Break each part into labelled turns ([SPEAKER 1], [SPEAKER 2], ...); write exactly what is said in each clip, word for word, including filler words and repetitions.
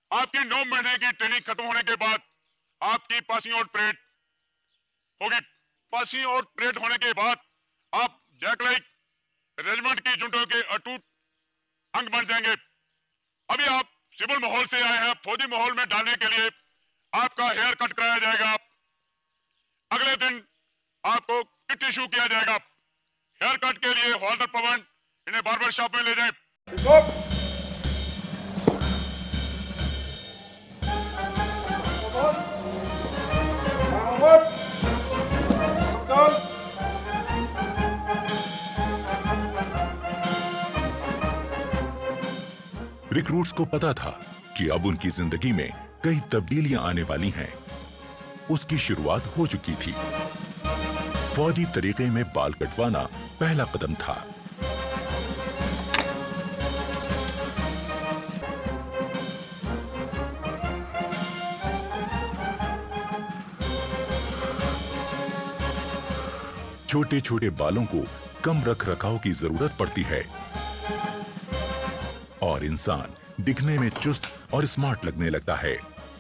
[SPEAKER 1] आपकी नौ महीने की ट्रेनिंग खत्म होने के बाद आपकी पासिंग आउट परेड होगी। पासिंग आउट परेड होने के बाद आप जैक लाइक रेजिमेंट की जुटों के अटूट अंग बन जाएंगे। अभी आप सिविल माहौल से आए हैं, फौजी माहौल में डालने के लिए आपका हेयर कट कराया जाएगा। अगले दिन आपको किट इशू किया जाएगा। हेयर कट के लिए हॉल्डर पवन इन्हें बार्बर शॉप में ले जाए।
[SPEAKER 2] रिक्रूट्स को पता था कि अब उनकी जिंदगी में कई तब्दीलियां आने वाली हैं। उसकी शुरुआत हो चुकी थी। फौजी तरीके में बाल कटवाना पहला कदम था। छोटे छोटे बालों को कम रख रखाव की जरूरत पड़ती है और इंसान दिखने में चुस्त और स्मार्ट लगने लगता है।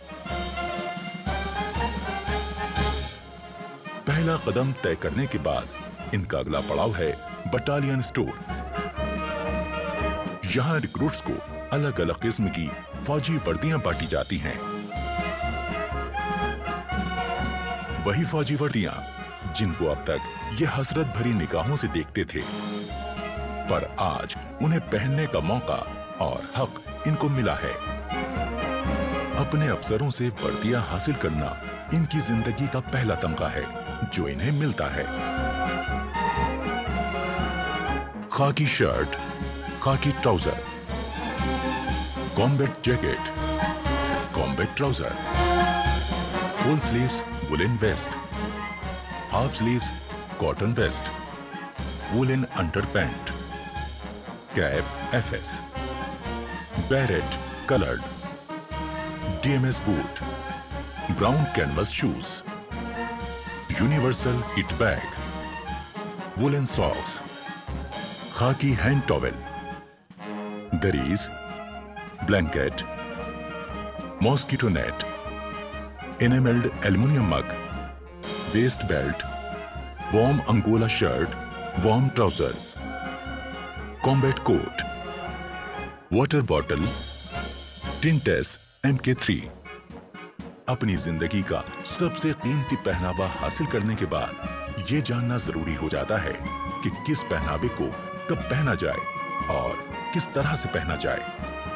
[SPEAKER 2] पहला कदम तय करने के बाद इनका अगला पड़ाव है बटालियन स्टोर। यहां रिक्रूट्स को अलग अलग किस्म की फौजी वर्दियां बांटी जाती हैं। वही फौजी वर्दियां जिनको अब तक ये हसरत भरी निगाहों से देखते थे, पर आज उन्हें पहनने का मौका और हक इनको मिला है। अपने अफसरों से वर्दियां हासिल करना इनकी जिंदगी का पहला तमगा है जो इन्हें मिलता है। Khaki shirt, khaki trouser, combat jacket, combat trouser, full sleeves woollen vest, half sleeves cotton vest, woollen underpant, cap FS, beret coloured, DMS boot, brown canvas shoes, universal kit bag, woollen socks, khaki hand towel, durries, blanket, mosquito net, enamelled aluminium mug, waist belt, warm angola shirt, warm trousers, combat coat, water bottle, tents M K three. अपनी जिंदगी का सबसे कीमती पहनावा हासिल करने के बाद ये जानना जरूरी हो जाता है कि किस पहनावे को कब पहना जाए और किस तरह से पहना जाए।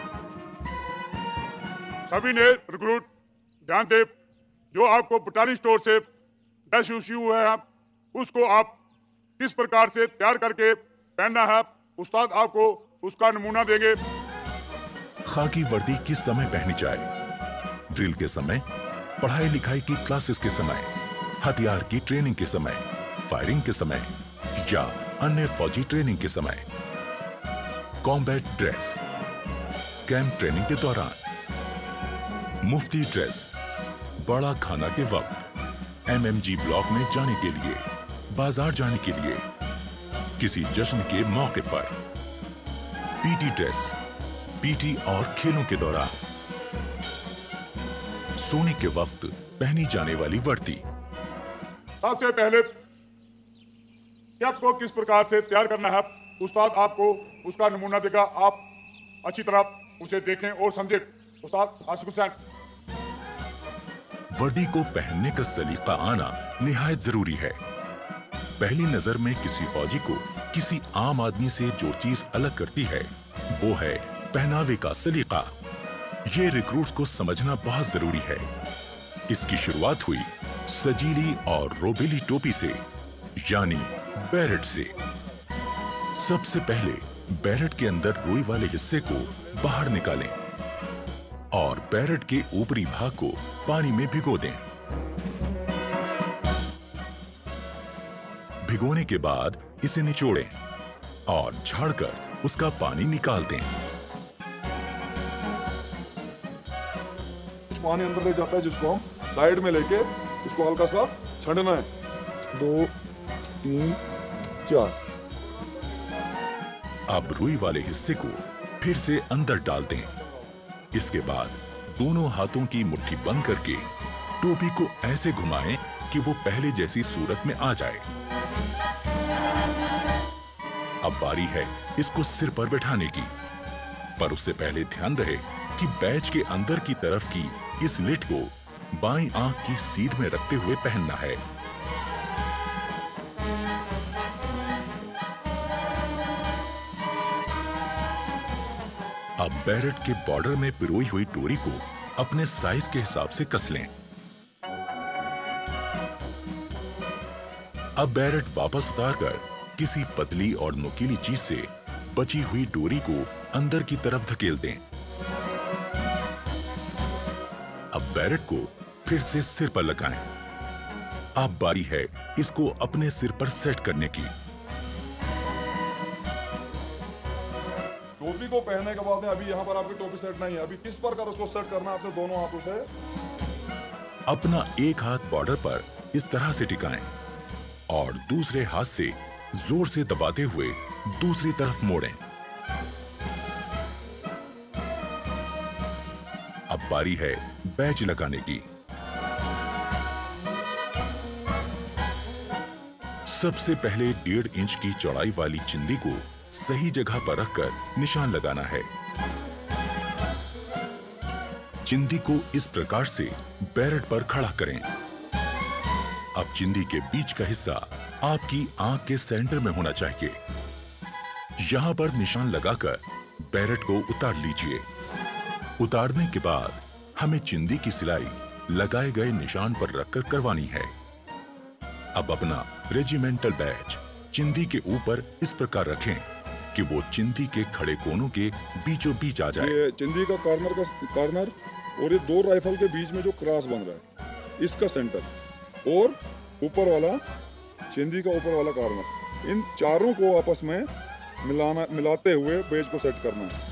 [SPEAKER 1] सभी ने रिक्रूट ध्यान दे, जो आपको बटालियन स्टोर से ड्रेस इश्यू है उसको आप किस प्रकार से तैयार करके पहनना है, उस्ताद आपको उसका नमूना देंगे।
[SPEAKER 2] खाकी वर्दी किस समय पहनी जाए? ड्रिल के समय, पढ़ाई लिखाई की क्लासेस के समय, हथियार की ट्रेनिंग के समय, फायरिंग के समय या अन्य फौजी ट्रेनिंग के समय। कॉम्बैट ड्रेस, कैंप ट्रेनिंग के दौरान। मुफ्ती ड्रेस, बड़ा खाना के वक्त, एमएमजी ब्लॉक में जाने के लिए, बाजार जाने के लिए, किसी जश्न के मौके पर। पीटी ड्रेस, पीटी और खेलों के दौरान। सोने के वक्त पहनी जाने वाली वर्दी।
[SPEAKER 1] सबसे पहले आपको किस प्रकार से तैयार करना है, उस्ताद आपको उसका नमूना देगा। आप अच्छी तरह उसे देखें और समझें। उस्ताद आशिक हुसैन।
[SPEAKER 2] वर्दी को पहनने का सलीका आना निहायत जरूरी है। पहली नजर में किसी फौजी को किसी आम आदमी से जो चीज अलग करती है वो है पहनावे का सलीका। ये रिक्रूट्स को समझना बहुत जरूरी है। इसकी शुरुआत हुई सजीली और रोबेली टोपी से, यानी बैरेट से। सबसे पहले बैरेट के अंदर रुई वाले हिस्से को बाहर निकालें और बैरेट के ऊपरी भाग को पानी में भिगो दें। भिगोने के बाद इसे निचोड़ें और झाड़कर उसका पानी निकाल दें।
[SPEAKER 3] पानी अंदर ले जाता है जिसको हम साइड में लेके इसको हल्का सा छंडना है। दो, तीन, चार।
[SPEAKER 2] अब रुई वाले हिस्से को फिर से अंदर डाल दें। इसके बाद दोनों हाथों की मुट्ठी बंद करके टोपी को ऐसे घुमाएं कि वो पहले जैसी सूरत में आ जाए। अब बारी है इसको सिर पर बैठाने की, पर उससे पहले ध्यान रहे कि बैच के अंदर की तरफ की इस लिट को बाईं आंख की सीध में रखते हुए पहनना है। अब बैरेट के बॉर्डर में पिरोई हुई डोरी को अपने साइज के हिसाब से कस लें। अब बैरेट वापस उतारकर किसी पतली और नुकीली चीज से बची हुई डोरी को अंदर की तरफ धकेल दें। अब बैरेट को फिर से सिर पर लगाएं। अब बारी है इसको अपने सिर पर सेट करने की।
[SPEAKER 3] टोपी को पहनने के बाद में अभी यहाँ पर आपकी टोपी सेट नहीं है। अभी किस प्रकार उसको सेट करना है, आपने दोनों हाथों से
[SPEAKER 2] अपना एक हाथ बॉर्डर पर इस तरह से टिकाएं और दूसरे हाथ से जोर से दबाते हुए दूसरी तरफ मोड़ें। अब बारी है बैच लगाने की। सबसे पहले डेढ़ इंच की चौड़ाई वाली चिंदी को सही जगह पर रखकर निशान लगाना है। चिंदी को इस प्रकार से बैरेट पर खड़ा करें। अब चिंदी के बीच का हिस्सा आपकी आंख के सेंटर में होना चाहिए। यहां पर निशान लगाकर बैरेट को उतार लीजिए। उतारने के बाद हमें चिंदी की सिलाई लगाए गए निशान पर रखकर करवानी है। अब अपना रेजिमेंटल बैच चिंदी के ऊपर इस प्रकार रखें कि वो चिंदी के खड़े कोनों के बीचों बीच आ जाए।
[SPEAKER 3] ये चिंदी का कॉर्नर का कॉर्नर और ये दो राइफल के बीच में जो क्रॉस बन रहा है इसका सेंटर और ऊपर वाला चिंदी का ऊपर वाला कॉर्नर, इन चारों को आपस में मिलाना मिलाते हुए बैच को सेट करना है।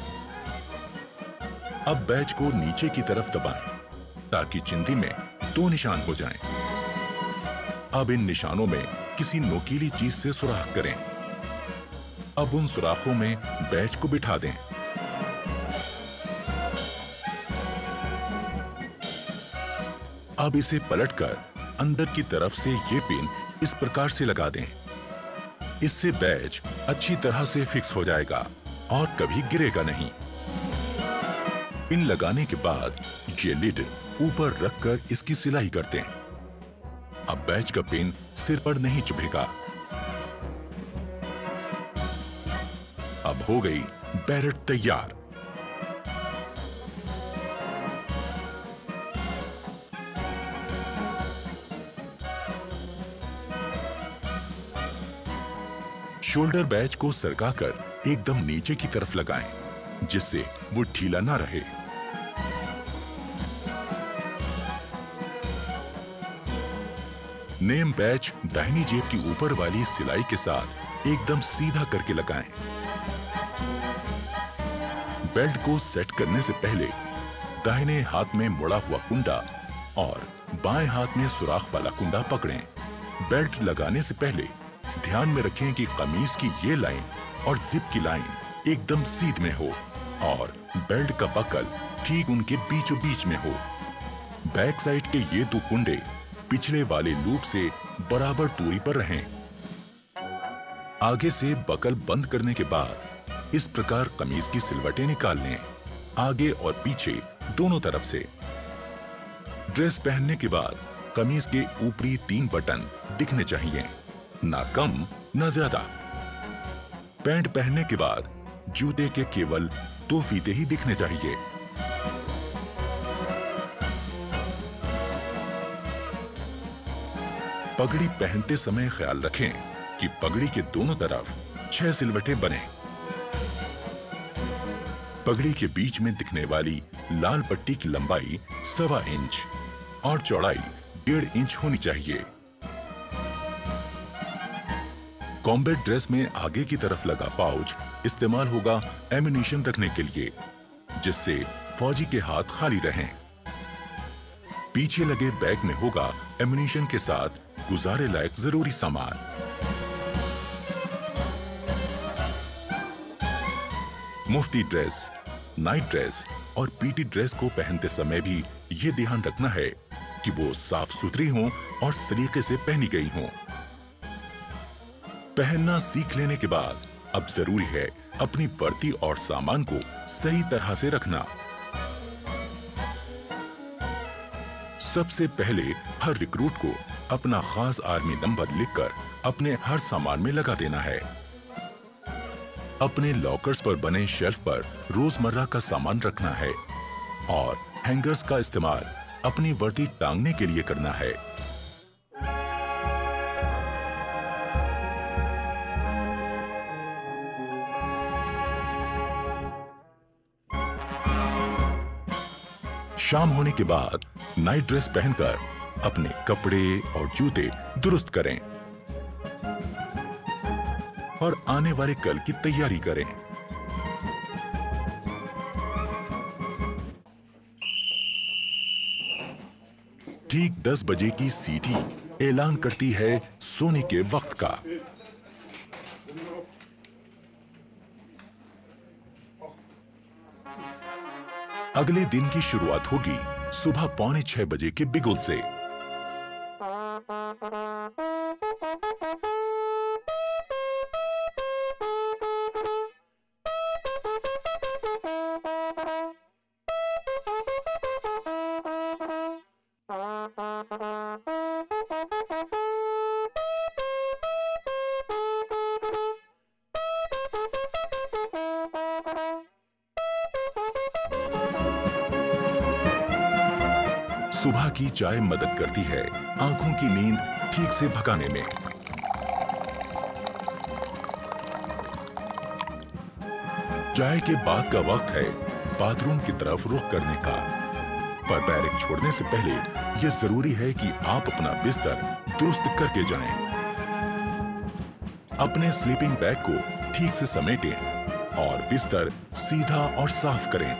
[SPEAKER 2] अब बैच को नीचे की तरफ दबाएं ताकि चिंदी में दो निशान हो जाएं। अब इन निशानों में किसी नोकीली चीज से सुराख करें। अब उन सुराखों में बैच को बिठा दें। अब इसे पलटकर अंदर की तरफ से ये पिन इस प्रकार से लगा दें। इससे बैच अच्छी तरह से फिक्स हो जाएगा और कभी गिरेगा नहीं। पिन लगाने के बाद ये लिड ऊपर रखकर इसकी सिलाई करते हैं। अब बैच का पिन सिर पर नहीं चुभेगा। अब हो गई बैरेट तैयार। शोल्डर बैच को सरकाकर एकदम नीचे की तरफ लगाएं, जिससे वो ढीला ना रहे। नेम बैच दाहिनी जेब की ऊपर वाली सिलाई के साथ एकदम सीधा करके लगाएं। बेल्ट को सेट करने से पहले दाहिने हाथ में मुड़ा हुआ कुंडा और बाएं हाथ में सुराख वाला कुंडा पकड़ें। बेल्ट लगाने से पहले ध्यान में रखें कि कमीज की ये लाइन और जिप की लाइन एकदम सीध में हो और बेल्ट का बकल ठीक उनके बीचों बीच में हो। बैक साइड के ये दो कुंडे पिछले वाले लूप से बराबर दूरी पर रहें। आगे से बकल बंद करने के बाद इस प्रकार कमीज की सिलवटें निकाल लें, आगे और पीछे दोनों तरफ से। ड्रेस पहनने के बाद कमीज के ऊपरी तीन बटन दिखने चाहिए, ना कम ना ज्यादा। पैंट पहनने के बाद जूते के केवल दो फीते ही दिखने चाहिए। पगड़ी पहनते समय ख्याल रखें कि पगड़ी के दोनों तरफ छह सिलवटें बने। पगड़ी के बीच में दिखने वाली लाल पट्टी की लंबाई सवा इंच और चौड़ाई डेढ़ इंच होनी चाहिए। कॉम्बैट ड्रेस में आगे की तरफ लगा पाउच इस्तेमाल होगा एम्युनिशन रखने के लिए, जिससे फौजी के हाथ खाली रहें। पीछे लगे बैग में होगा एम्युनिशन के साथ गुजारे लायक जरूरी सामान। मुफ्ती ड्रेस, नाइट ड्रेस और पीटी ड्रेस को पहनते समय भी ये ध्यान रखना है कि वो साफ सुथरी हों और सलीके से पहनी गई हों। पहनना सीख लेने के बाद अब जरूरी है अपनी वर्दी और सामान को सही तरह से रखना। सबसे पहले हर रिक्रूट को अपना खास आर्मी नंबर लिखकर अपने हर सामान में लगा देना है। अपने लॉकर्स पर बने शेल्फ पर रोजमर्रा का सामान रखना है और हैंगर्स का इस्तेमाल अपनी वर्दी टांगने के लिए करना है। शाम होने के बाद नाइट ड्रेस पहनकर अपने कपड़े और जूते दुरुस्त करें और आने वाले कल की तैयारी करें। ठीक दस बजे की सीटी ऐलान करती है सोने के वक्त का। अगले दिन की शुरुआत होगी सुबह पौने छह बजे के बिगुल से। सुबह की चाय मदद करती है आंखों की नींद ठीक से भगाने में। चाय के बाद का वक्त है बाथरूम की तरफ रुख करने का। पर बैरक छोड़ने से पहले यह जरूरी है कि आप अपना बिस्तर दुरुस्त करके जाएं। अपने स्लीपिंग बैग को ठीक से समेटें और बिस्तर सीधा और साफ करें।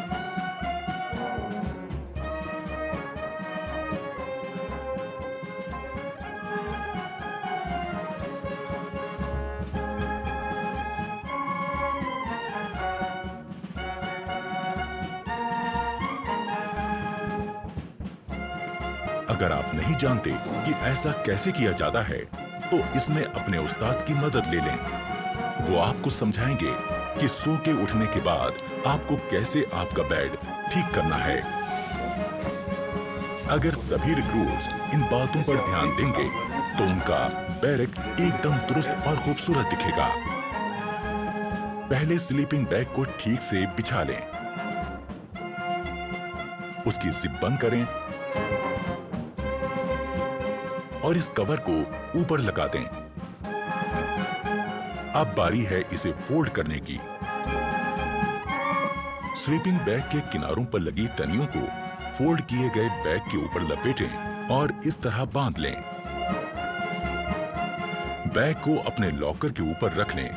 [SPEAKER 2] अगर आप नहीं जानते कि ऐसा कैसे किया जाता है तो इसमें अपने उस्ताद की मदद ले लें। वो आपको समझाएंगे कि सो के उठने के बाद आपको कैसे आपका बेड ठीक करना है। अगर सभी रिक्रूट्स इन बातों पर ध्यान देंगे तो उनका बैरक एकदम दुरुस्त और खूबसूरत दिखेगा। पहले स्लीपिंग बैग को ठीक से बिछा लें, उसकी जिप बंद करें और इस कवर को ऊपर लगा दें। अब बारी है इसे फोल्ड करने की। स्लीपिंग बैग के किनारों पर लगी तनियों को फोल्ड किए गए बैग के ऊपर लपेटें और इस तरह बांध लें। बैग को अपने लॉकर के ऊपर रख लें।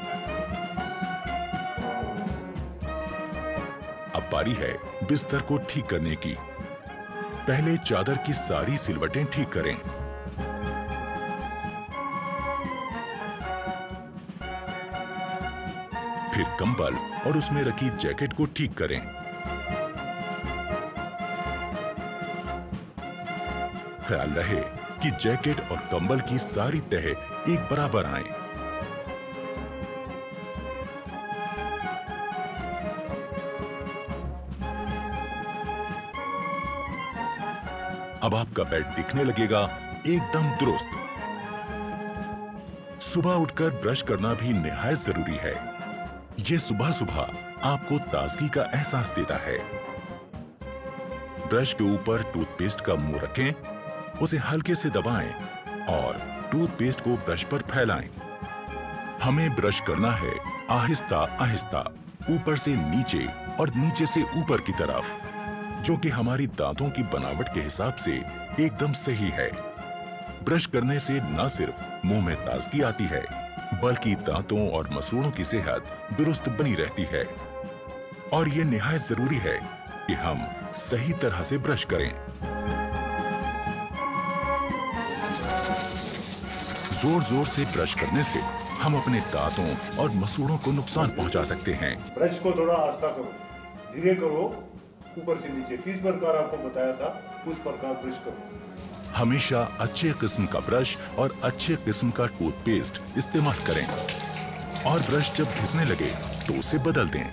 [SPEAKER 2] अब बारी है बिस्तर को ठीक करने की। पहले चादर की सारी सिलवटें ठीक करें। फिर कंबल और उसमें रखी जैकेट को ठीक करें। ख्याल रहे कि जैकेट और कंबल की सारी तह एक बराबर आए। अब आपका बेड दिखने लगेगा एकदम दुरुस्त। सुबह उठकर ब्रश करना भी निहायत जरूरी है। ये सुबह सुबह आपको ताजगी का एहसास देता है। ब्रश के ऊपर टूथपेस्ट का मुंह रखें, उसे हल्के से दबाएं और टूथपेस्ट को ब्रश पर फैलाएं। हमें ब्रश करना है आहिस्ता आहिस्ता, ऊपर से नीचे और नीचे से ऊपर की तरफ, जो कि हमारी दांतों की बनावट के हिसाब से एकदम सही है। ब्रश करने से न सिर्फ मुंह में ताजगी आती है बल्कि दांतों और मसूड़ों की सेहत दुरुस्त बनी रहती है। और ये निहायत जरूरी है कि हम सही तरह से ब्रश करें। जोर जोर से ब्रश करने से हम अपने दांतों और मसूड़ों को नुकसान पहुंचा सकते हैं।
[SPEAKER 4] ब्रश को थोड़ा आस्ता करो। धीरे करो, ऊपर से नीचे, किस प्रकार आपको बताया था उस प्रकार ब्रश करो।
[SPEAKER 2] हमेशा अच्छे किस्म का ब्रश और अच्छे किस्म का टूथपेस्ट इस्तेमाल करें और ब्रश जब घिसने लगे तो उसे बदल दें।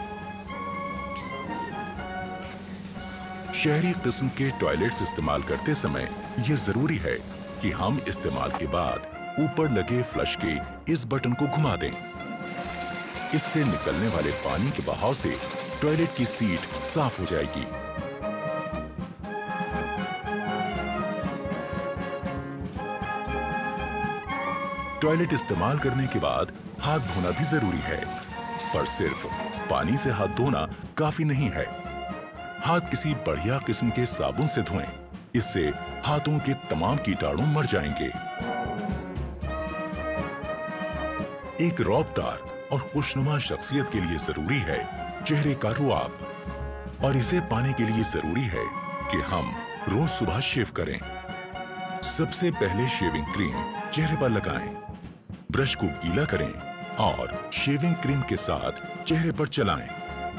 [SPEAKER 2] शहरी किस्म के टॉयलेट्स इस्तेमाल करते समय यह जरूरी है कि हम इस्तेमाल के बाद ऊपर लगे फ्लश के इस बटन को घुमा दें। इससे निकलने वाले पानी के बहाव से टॉयलेट की सीट साफ हो जाएगी। टॉयलेट इस्तेमाल करने के बाद हाथ धोना भी जरूरी है, पर सिर्फ पानी से हाथ धोना काफी नहीं है। हाथ किसी बढ़िया किस्म के साबुन से धोएं, इससे हाथों के तमाम कीटाणु मर जाएंगे। एक रौबदार और खुशनुमा शख्सियत के लिए जरूरी है चेहरे का रुआब, और इसे पाने के लिए जरूरी है कि हम रोज सुबह शेव करें। सबसे पहले शेविंग क्रीम चेहरे पर लगाएं, ब्रश को गीला करें और शेविंग क्रीम के साथ चेहरे पर चलाएं।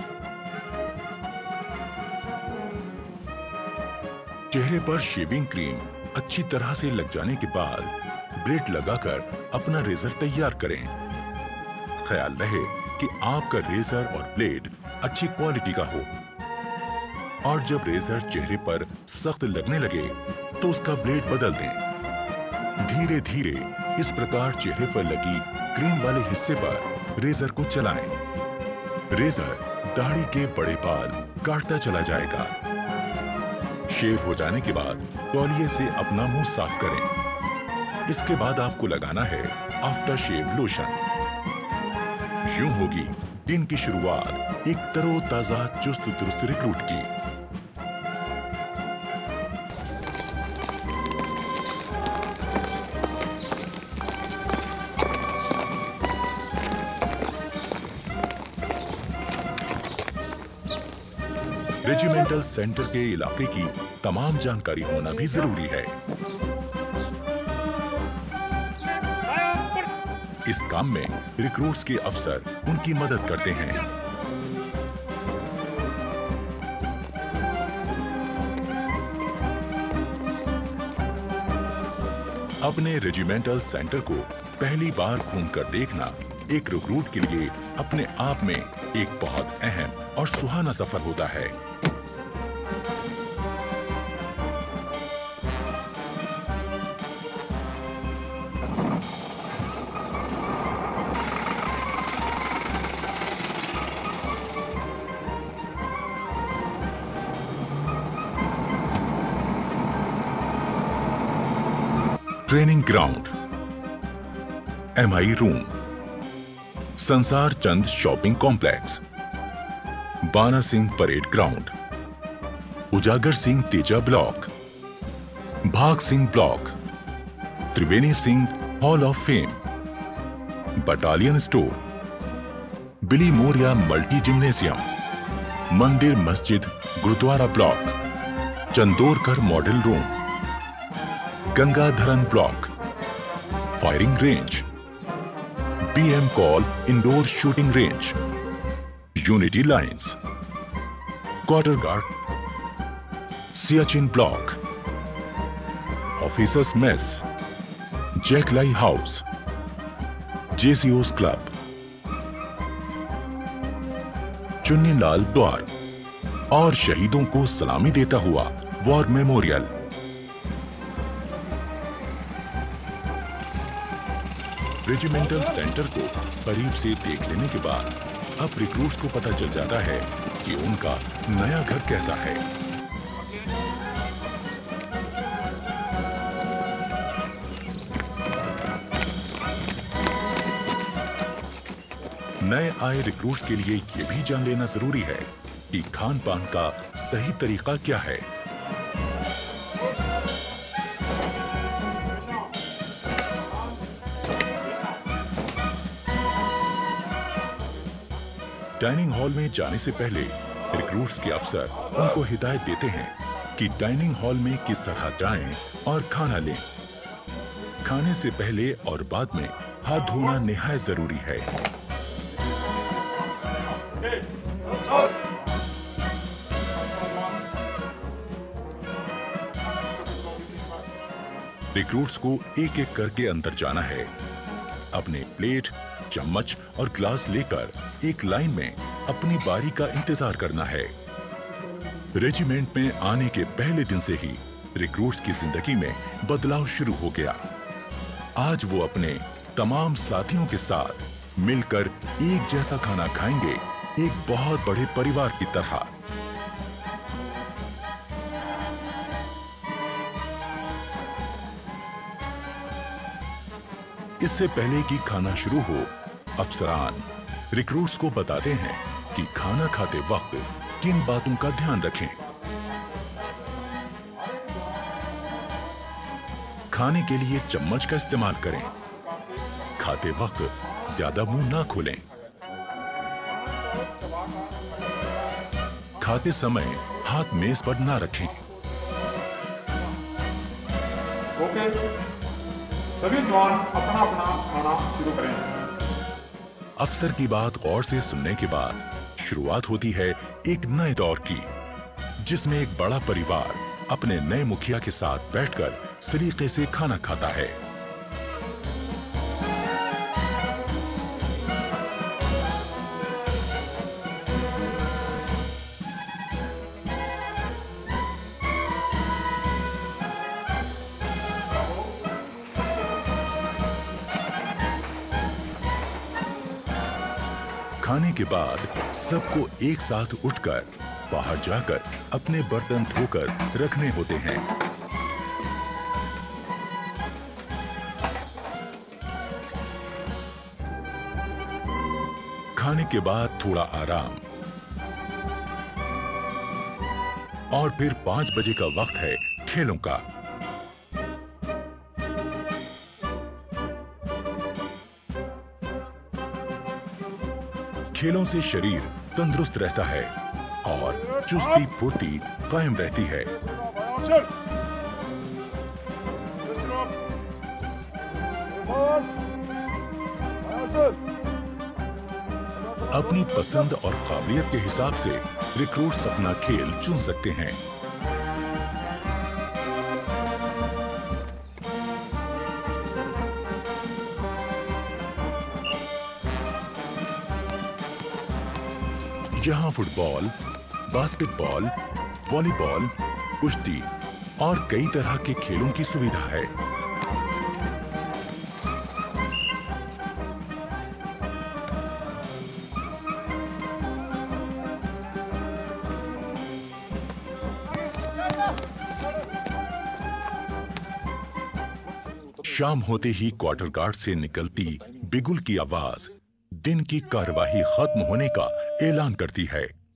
[SPEAKER 2] चेहरे पर शेविंग क्रीम अच्छी तरह से लग जाने के बाद ब्लेड लगाकर अपना रेजर तैयार करें। ख्याल रहे कि आपका रेजर और ब्लेड अच्छी क्वालिटी का हो, और जब रेजर चेहरे पर सख्त लगने लगे तो उसका ब्लेड बदल दें। धीरे धीरे इस प्रकार चेहरे पर लगी क्रीम वाले हिस्से पर रेजर को चलाएं। रेजर दाढ़ी के बड़े बाल काटता चला जाएगा। शेव हो जाने के बाद तौलिए से अपना मुंह साफ करें। इसके बाद आपको लगाना है आफ्टर शेव लोशन। यूं होगी दिन की शुरुआत एक तरोताजा चुस्त दुरुस्त रिक्रूट की। रेजिमेंटल सेंटर के इलाके की तमाम जानकारी होना भी जरूरी है। इस काम में रिक्रूट्स के अफसर उनकी मदद करते हैं। अपने रेजिमेंटल सेंटर को पहली बार घूमकर देखना एक रिक्रूट के लिए अपने आप में एक बहुत अहम और सुहाना सफर होता है। ट्रेनिंग ग्राउंड, एमआई रूम, संसार चंद शॉपिंग कॉम्प्लेक्स, बाना सिंह परेड ग्राउंड, उजागर Singh Teja block, Bhag Singh block, Triveni Singh hall of fame, battalion store, Billimoria multi gymnasium, mandir masjid gurdwara block, Chandorkar model room, Gangadharan block, firing range, BM Kaul indoor shooting range, unity lines, quarter guard, Siachen block, officers mess, जैकलाई house, जेसीओस club, Chunnilal Dwar और शहीदों को सलामी देता हुआ war memorial. Regimental centre को करीब से देख लेने के बाद अब रिक्रूट्स को पता चल जाता है कि उनका नया घर कैसा है। नए आए रिक्रूट्स के लिए यह भी जान लेना जरूरी है कि खान पान का सही तरीका क्या है। डाइनिंग हॉल में जाने से पहले रिक्रूट्स के अफसर उनको हिदायत देते हैं कि डाइनिंग हॉल में किस तरह जाएं और खाना लें। खाने से पहले और बाद में हाथ धोना निहायत जरूरी है। रिक्रूट्स को एक एक करके अंदर जाना है। अपने प्लेट, चम्मच और ग्लास लेकर एक लाइन में अपनी बारी का इंतजार करना है। रेजिमेंट में आने के पहले दिन से ही रिक्रूट्स की जिंदगी में बदलाव शुरू हो गया। आज वो अपने तमाम साथियों के साथ मिलकर एक जैसा खाना खाएंगे, एक बहुत बड़े परिवार की तरह। इससे पहले कि खाना शुरू हो, अफसरान रिक्रूट्स को बताते हैं कि खाना खाते वक्त किन बातों का ध्यान रखें। खाने के लिए चम्मच का इस्तेमाल करें। खाते वक्त ज्यादा मुंह ना खोलें। खाते समय हाथ मेज पर ना रखें।
[SPEAKER 4] ओके, सभी जवान अपना अपना खाना शुरू करें।
[SPEAKER 2] अफसर की बात गौर से सुनने के बाद शुरुआत होती है एक नए दौर की, जिसमें एक बड़ा परिवार अपने नए मुखिया के साथ बैठकर सलीके से खाना खाता है। खाने के बाद सबको एक साथ उठकर बाहर जाकर अपने बर्तन धोकर रखने होते हैं। खाने के बाद थोड़ा आराम और फिर पांच बजे का वक्त है खेलों का। खेलों से शरीर तंदुरुस्त रहता है और चुस्ती फुर्ती कायम रहती है। अपनी पसंद और काबिलियत के हिसाब से रिक्रूट्स अपना खेल चुन सकते हैं। यहाँ फुटबॉल, बास्केटबॉल, वॉलीबॉल, कुश्ती और कई तरह के खेलों की सुविधा है। शाम होते ही क्वार्टर गार्ड से निकलती बिगुल की आवाज दिन की कार्यवाही खत्म होने का ऐलान करती है।